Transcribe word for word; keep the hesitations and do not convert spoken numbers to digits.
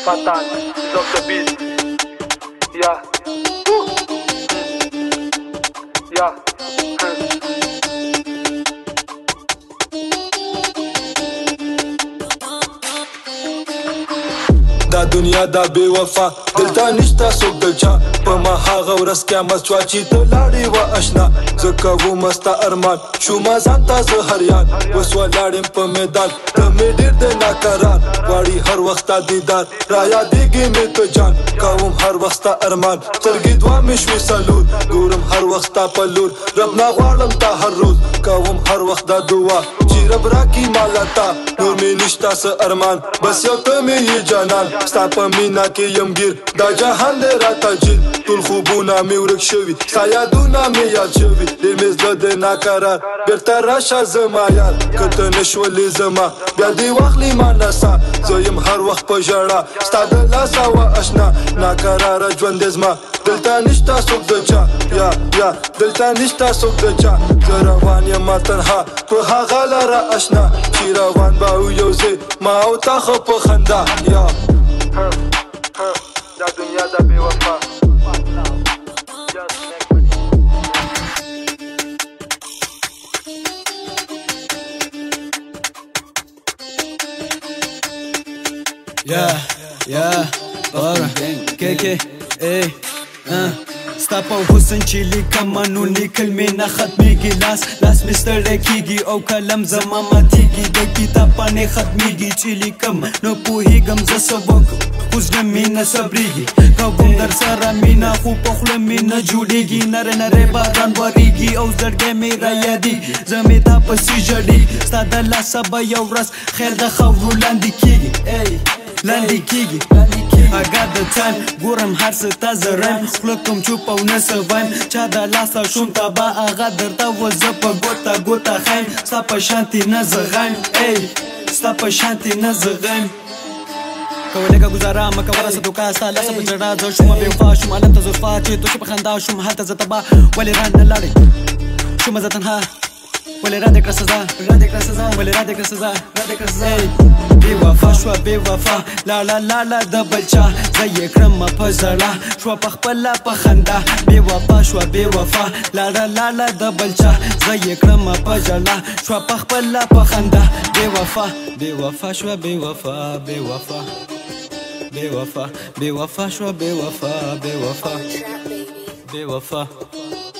K-Pathan is off the beat. Yeah. Woo. Yeah. دا دنیا دا बेवफा دلته نشته څوک د چا په ما هغه ورځ قیامت شوه چې ته لاړې وه اشنا زه کوم ستا ارمان شومه ځان ته زه هر یاد اوس ولاړ یم په میدان ته مې ډېر دی ناقرار غواړي هر وخت ستا دیدار رایادېږي مې ته جان کوم هر وخت ستا ارمان سترګې دوه مې شوې څلور ګورم هر وخت ستا په لور رب نه غواړم تا هر روز کوم هر وخت دا دعا چې رب راکړي ماله تا نور مې نشته څه ارمان بس یو ته مې یې جانان ستا په مینا کې یم ګیر دا جهان دی راته جیل ټول خوبونه مې ورک شوي ستا یادونه مې یاد شوي ډېر مې زړه دی ناقرار بېرته راشه زما یار که ته نه شولې زما بیا دې واخلي ما نڅا زه یم هر وخت په ژړا ستا د لاسه وه اشنا ناقراره ژوند دی زما دلته نشته څوک د چا یا یا دلته نشته څوک د چا زه روان یم تنها په هغه لاره اشنا چې روان به او یو ځای ما او تا خو په خندا یا دا دنیا دا बेवफा Yeah, yeah, alright, K K A, uh. ستا په حسن چې لیکم نو لیکل مې نه ختمېږي لاس لاس مې ستړی کېږي او قلم زما ماتېږي د کتاب پاڼې ختمېږي چې لیکم نه پوهېږم زه څه وکړم خو زړه مې نه صبرېږي کوم در سره مینه خو په خوله مې نه جوړېږي نری نری باران وریږي او زړګی مې رایادېږي زه مې تا پسې ژړېږي ستا د لاسه به یو ورځ خیر د خاورو لاندې کېږي لاندې کېږي I got the time ګورم هر څه ته زه رایم خوله کوم چوپ او نه څه وایم چا د لاسه شوم تبا هغه درته و زه په ګوته ګوته خایم ستا په شانتې نه زه غایم ستا په شانتې نه زه غایم کوه لږه ګزاره مه کوه راسه دوکه ستا لاسه په جړا زه شومه بېوفا شوم عالم ته زلفا چې تو چې په خندا شوم هلته زه تبا ولې را نه لاړې شومه زه تنها ولې را دې کړه سزا را دې کړه سزا ولې را دې کړه سزا را دې کړه سزا बेवफा شوه बेवफा لاړه لاړه د بل چا زه یې کړمه په زړه شوه په خپله په خندا बेवफा شوه बेवफा لاړه لاړه د بل چا زه یې کړمه په ژړا شوه په خپله په خندا बेवफा बेवफा شوه बेवफा बेवफा बेवफा बेवफा شوه बेवफा बेवफा बेवफा